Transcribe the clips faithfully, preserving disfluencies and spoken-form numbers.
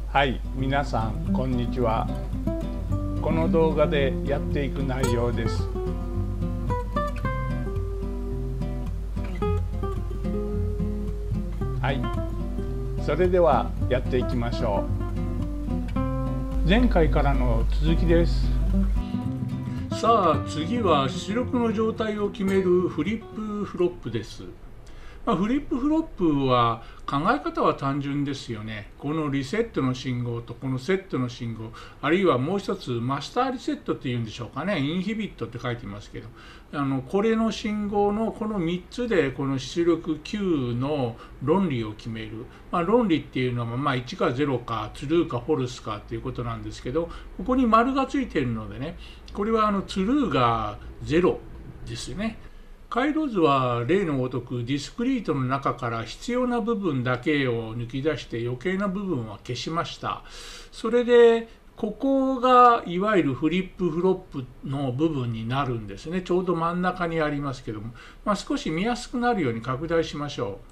はい、皆さんこんにちは。この動画でやっていく内容です。はい、それではやっていきましょう。前回からの続きです。さあ次は出力の状態を決めるフリップフロップです。まあ、フリップフロップは考え方は単純ですよね。このリセットの信号とこのセットの信号、あるいはもう一つマスターリセットっていうんでしょうかね、インヒビットって書いてますけど、あのこれの信号のこのみっつでこの出力 Q の論理を決める。まあ、論理っていうのはまあいちかゼロかトゥルーかフォルスかっていうことなんですけど、ここに丸がついているのでね、これはあのトゥルーがゼロですよね。回路図は例のごとくディスクリートの中から必要な部分だけを抜き出して余計な部分は消しました。それでここがいわゆるフリップフロップの部分になるんですね。ちょうど真ん中にありますけども、まあ、少し見やすくなるように拡大しましょう。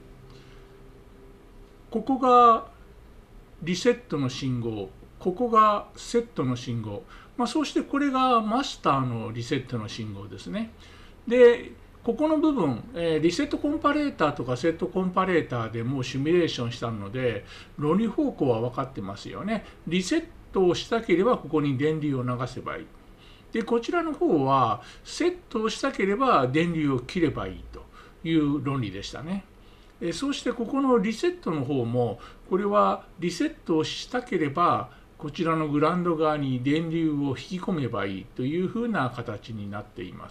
ここがリセットの信号、ここがセットの信号、まあ、そうしてこれがマスターのリセットの信号ですね。でここの部分、えー、リセットコンパレーターとかセットコンパレーターでもうシミュレーションしたので論理方向は分かってますよね。リセットをしたければここに電流を流せばいい。でこちらの方はセットをしたければ電流を切ればいいという論理でしたね。えー、そうしてここのリセットの方もこれはリセットをしたければこちらのグラウンド側に電流を引き込めばいいというふうな形になっています。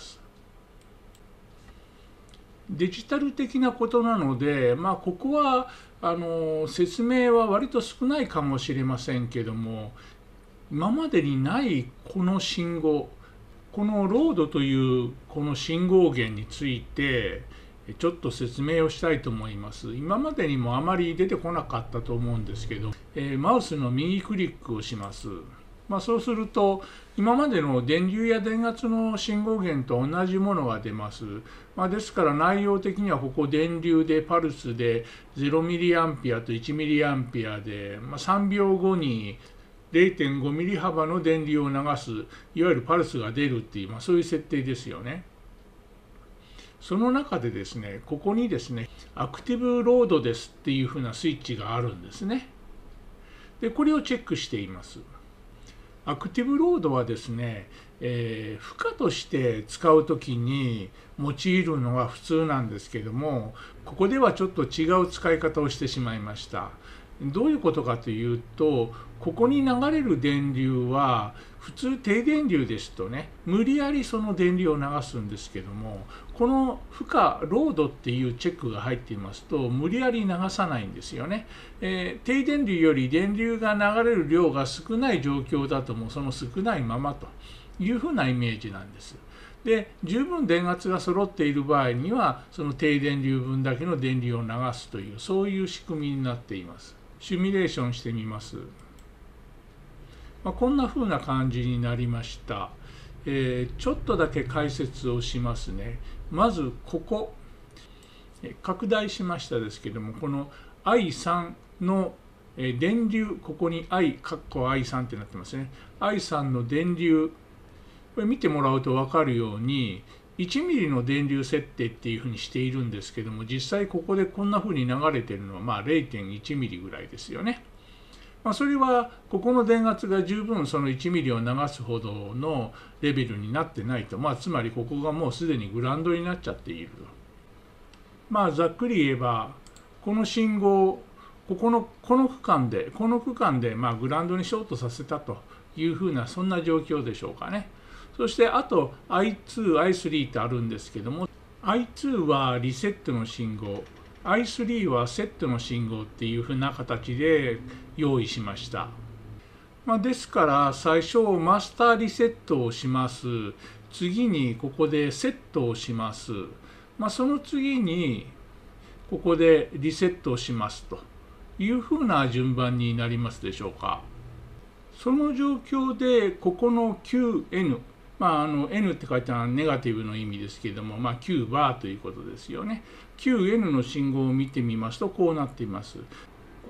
デジタル的なことなので、まあ、ここはあの説明は割と少ないかもしれませんけども、今までにないこの信号、このロードというこの信号源についてちょっと説明をしたいと思います。今までにもあまり出てこなかったと思うんですけど、えー、マウスの右クリックをします。まあ、そうすると今までの電流や電圧の信号源と同じものが出ます。まあ、ですから内容的にはここ電流でパルスで ゼロミリアンペアといちミリアンペアで、まあ、さんびょうごに れいてんごミリ幅の電流を流すいわゆるパルスが出るっていう、まあ、そういう設定ですよね。その中でですね、ここにですねアクティブロードですっていうふうなスイッチがあるんですね。でこれをチェックしています。アクティブロードはですね、えー、負荷として使うときに用いるのが普通なんですけども、ここではちょっと違う使い方をしてしまいました。どういうことかというと、ここに流れる電流は普通低電流ですとね、無理やりその電流を流すんですけども、この負荷ロードっていうチェックが入っていますと無理やり流さないんですよね。えー、低電流より電流が流れる量が少ない状況だともうその少ないままというふうなイメージなんです。で十分電圧が揃っている場合にはその低電流分だけの電流を流すというそういう仕組みになっています。シミュレーションしてみます。まあ、こんなふうな感じになりました。えー、ちょっとだけ解説をしますね。まずここ拡大しましたですけども、この アイスリー の電流、ここに I カッコ アイスリー ってなってますね。アイスリー の電流、これ見てもらうと分かるようにいちミリの電流設定っていうふうにしているんですけども、実際ここでこんなふうに流れてるのはまあ れいてんいちミリぐらいですよね。まあ、それはここの電圧が十分そのいちミリを流すほどのレベルになってないと、まあ、つまりここがもうすでにグラウンドになっちゃっていると。まあざっくり言えばこの信号ここのこの区間でこの区間でまあグラウンドにショートさせたというふうなそんな状況でしょうかね。そしてあと アイツー、アイスリー ってあるんですけども、 アイツー はリセットの信号、 アイスリー はセットの信号っていうふうな形で用意しました。まあ、ですから最初マスターリセットをします。次にここでセットをします。まあ、その次にここでリセットをしますというふうな順番になりますでしょうか。その状況でここの キューエヌ、まあ、あの N って書いてあるのはネガティブの意味ですけれども、まあ、Q バーということですよね。キューエヌ の信号を見てみますとこうなっています。こ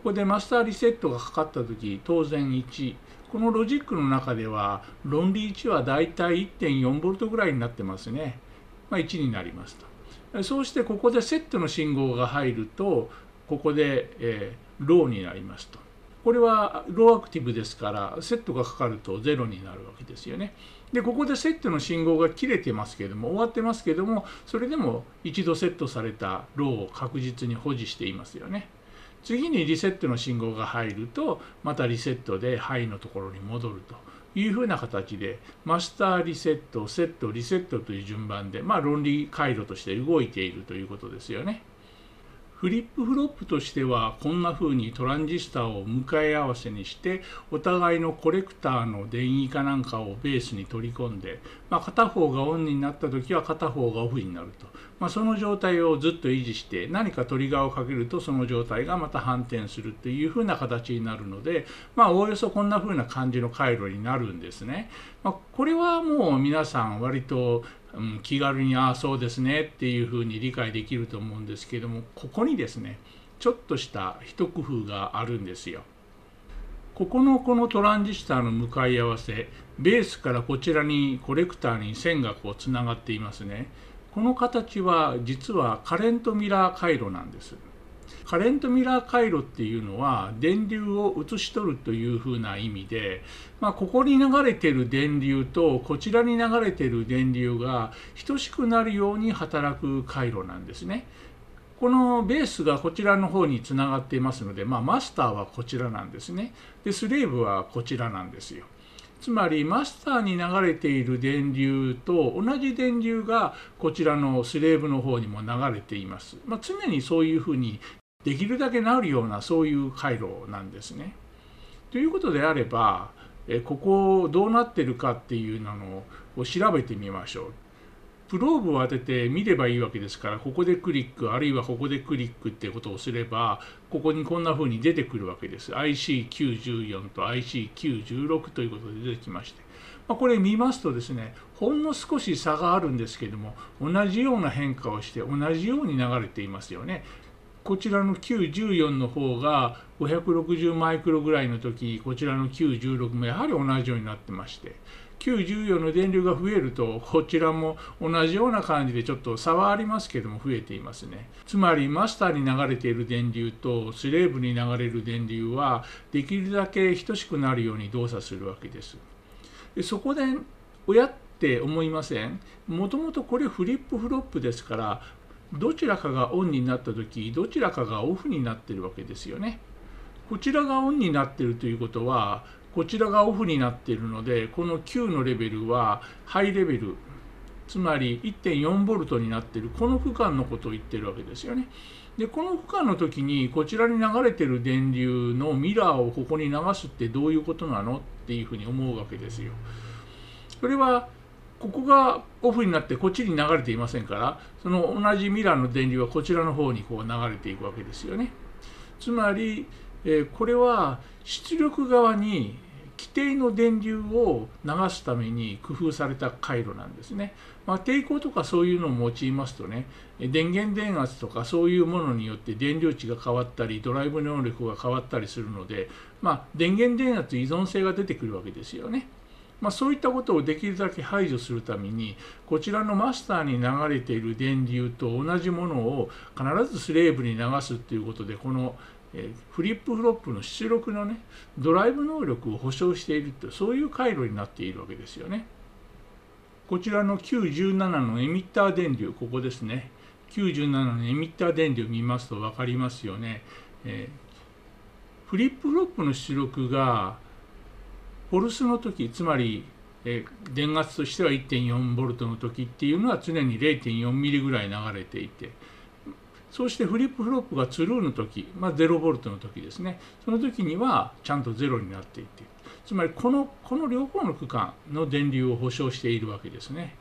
こでマスターリセットがかかった時当然いち、このロジックの中では論理いちはだいたい いってんよんボルト ぐらいになってますね。まあ、いちになりますと。そうしてここでセットの信号が入るとここで、えー、ローになりますと。これはローアクティブですからセットがかかるとゼロになるわけですよね。でここでセットの信号が切れてますけれども終わってますけれども、それでも一度セットされたローを確実に保持していますよね。次にリセットの信号が入るとまたリセットでハイのところに戻るというふうな形でマスターリセット、セット、リセットという順番で、まあ、論理回路として動いているということですよね。フリップフロップとしてはこんな風にトランジスタを向かい合わせにしてお互いのコレクターの電位かなんかをベースに取り込んで、まあ、片方がオンになった時は片方がオフになると、まあ、その状態をずっと維持して何かトリガーをかけるとその状態がまた反転するという風な形になるので、まあおおよそこんな風な感じの回路になるんですね。まあ、これはもう皆さん割とうん、気軽にああそうですねっていうふうに理解できると思うんですけれども、ここにですねちょっとした一工夫があるんですよ。ここのこのトランジスタの向かい合わせ、ベースからこちらにコレクターに線がこうつながっていますね。この形は実はカレントミラー回路なんです。カレントミラー回路っていうのは電流を移し取るというふうな意味で、まあ、ここに流れている電流とこちらに流れている電流が等しくなるように働く回路なんですね。このベースがこちらの方につながっていますので、まあ、マスターはこちらなんですね。でスレーブはこちらなんですよ。つまりマスターに流れている電流と同じ電流がこちらのスレーブの方にも流れています。まあ、常にそういうふうにできるだけなるようなそういう回路なんですね。ということであればここどうなってるかっていうのを調べてみましょう。プローブを当てて見ればいいわけですから、ここでクリックあるいはここでクリックってことをすればここにこんな風に出てくるわけです。 アイシーきゅうじゅうよん と アイシーきゅうじゅうろく ということで出てきまして、まあ、これ見ますとですねほんの少し差があるんですけれども同じような変化をして同じように流れていますよね。こちらのきゅうじゅうよんの方がごひゃくろくじゅうマイクロぐらいの時、こちらのきゅうじゅうろくもやはり同じようになってまして、きゅうじゅうよんの電流が増えるとこちらも同じような感じでちょっと差はありますけども増えていますね。つまりマスターに流れている電流とスレーブに流れる電流はできるだけ等しくなるように動作するわけです。でそこで親って思いません？もともとこれフリップフロップですからどちらかがオンになった時どちらかがオフになっているわけですよね。こちらがオンになっているということはこちらがオフになっているので、この Q のレベルはハイレベル、つまり いってんよんボルト になっているこの区間のことを言ってるわけですよね。でこの区間の時にこちらに流れている電流のミラーをここに流すってどういうことなのっていうふうに思うわけですよ。それはここがオフになってこっちに流れていませんから、その同じミラーの電流はこちらの方にこう流れていくわけですよね。つまり、えー、これは出力側に規定の電流を流すために工夫された回路なんですね。まあ、抵抗とかそういうのを用いますとね、電源電圧とかそういうものによって電流値が変わったりドライブ能力が変わったりするので、まあ、電源電圧依存性が出てくるわけですよね。まあ、そういったことをできるだけ排除するためにこちらのマスターに流れている電流と同じものを必ずスレーブに流すということで、このフリップフロップの出力のねドライブ能力を保証していると、そういう回路になっているわけですよね。こちらのきゅうじゅうななのエミッター電流、ここですね。きゅうじゅうななのエミッター電流を見ますと分かりますよね。えー、フリップフロップの出力がポルスの時、つまり、えー、電圧としては いってんよんボルト の時っていうのは常に れいてんよんミリぐらい流れていて、そうしてフリップフロップがツルーの時、まあ、ゼロボルトの時ですね、その時にはちゃんとゼロになっていて、つまりこのこの両方の区間の電流を保証しているわけですね。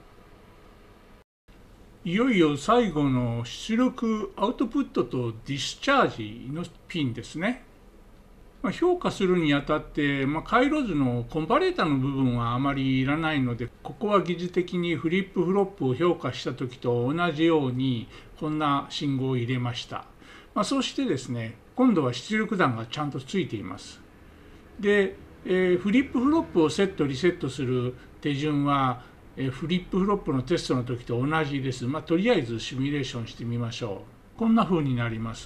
いよいよ最後の出力アウトプットとディスチャージのピンですね。まあ、評価するにあたって、まあ、回路図のコンパレータの部分はあまりいらないので、ここは疑似的にフリップフロップを評価した時と同じようにこんな信号を入れました。まあ、そしてですね、 今度は出力弾がちゃんとついています。で、えー、フリップフロップをセットリセットする手順は、えー、フリップフロップのテストの時と同じです。まあ、とりあえずシミュレーションしてみましょう。こんな風になります。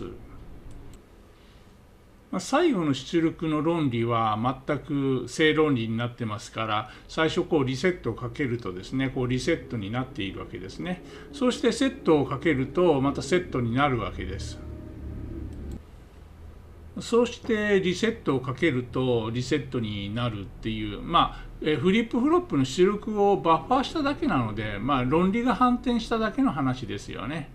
まあ、最後の出力の論理は全く正論理になってますから、最初こうリセットをかけるとですね、こうリセットになっているわけですね。そしてセットをかけるとまたセットになるわけです。そうしてリセットをかけるとリセットになるっていう、まあ、フリップフロップの出力をバッファーしただけなので、まあ、論理が反転しただけの話ですよね。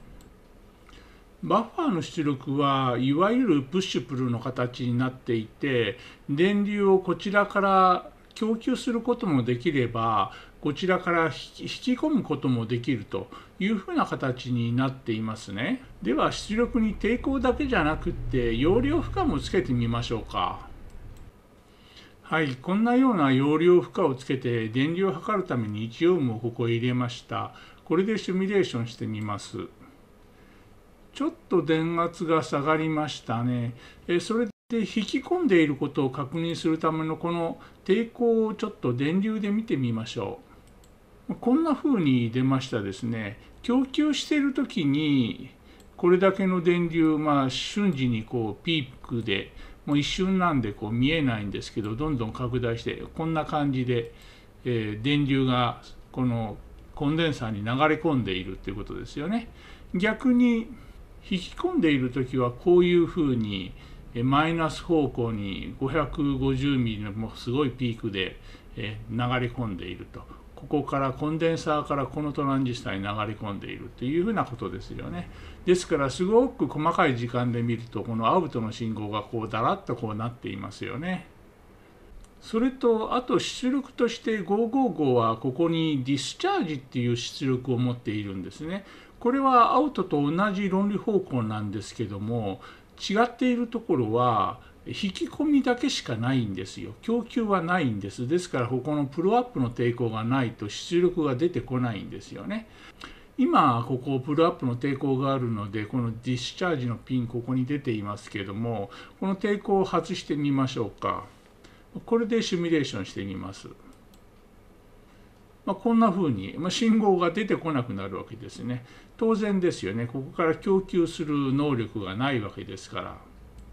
バッファーの出力はいわゆるプッシュプルの形になっていて、電流をこちらから供給することもできれば、こちらから引き込むこともできるというふうな形になっていますね。では出力に抵抗だけじゃなくって容量負荷もつけてみましょうか。はい、こんなような容量負荷をつけて電流を測るためにいちオームをここへ入れました。これでシミュレーションしてみます。ちょっと電圧が下がりましたね。えそれで引き込んでいることを確認するためのこの抵抗をちょっと電流で見てみましょう。こんな風に出ましたですね。供給している時にこれだけの電流、まあ瞬時にこうピークで、もう一瞬なんでこう見えないんですけど、どんどん拡大してこんな感じで、えー、電流がこのコンデンサーに流れ込んでいるっていうことですよね。逆に引き込んでいる時はこういうふうにマイナス方向にごひゃくごじゅうミリのもうすごいピークで流れ込んでいると。ここからコンデンサーからこのトランジスタに流れ込んでいるというふうなことですよね。ですからすごく細かい時間で見るとこのアウトの信号がこうだらっとこうなっていますよね。それとあと出力としてごひゃくごじゅうごはここにディスチャージっていう出力を持っているんですね。これはアウトと同じ論理方向なんですけども、違っているところは引き込みだけしかないんですよ。供給はないんです。ですからここのプルアップの抵抗がないと出力が出てこないんですよね。今ここプルアップの抵抗があるので、このディスチャージのピンここに出ていますけども、この抵抗を外してみましょうか。これでシミュレーションしてみます。まあ、こんな風に、まあ、信号が出てこなくなるわけですね。当然ですよね。ここから供給する能力がないわけですから。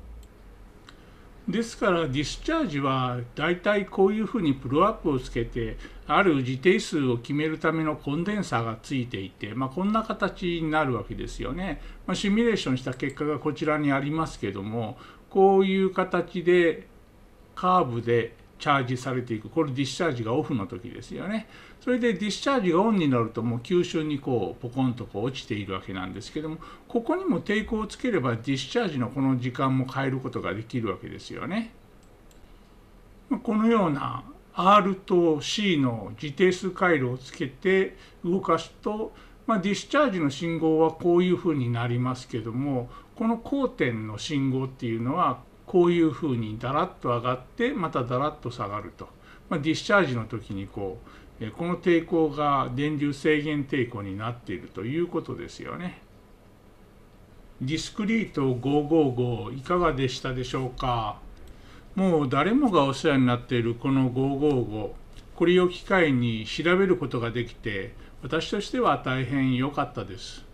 ですからディスチャージはだいたいこういうふうにプルアップをつけてある自定数を決めるためのコンデンサーがついていて、まあ、こんな形になるわけですよね。まあ、シミュレーションした結果がこちらにありますけども、こういう形でカーブでチャージされていく。これディスチャージがオフの時ですよね。それでディスチャージがオンになるともう吸収にこうポコンとこう落ちているわけなんですけども、ここにも抵抗をつければディスチャージのこの時間も変えることができるわけですよね。このような アール と シー の自定数回路をつけて動かすと、まあ、ディスチャージの信号はこういうふうになりますけども、この交点の信号っていうのはこういうふうにだらっと上がってまただらっと下がると、まあ、ディスチャージの時にこうこの抵抗が電流制限抵抗になっているということですよね。ディスクリートごひゃくごじゅうごいかがでしたでしょうか。もう誰もがお世話になっているこのごひゃくごじゅうご、これを機会に調べることができて、私としては大変良かったです。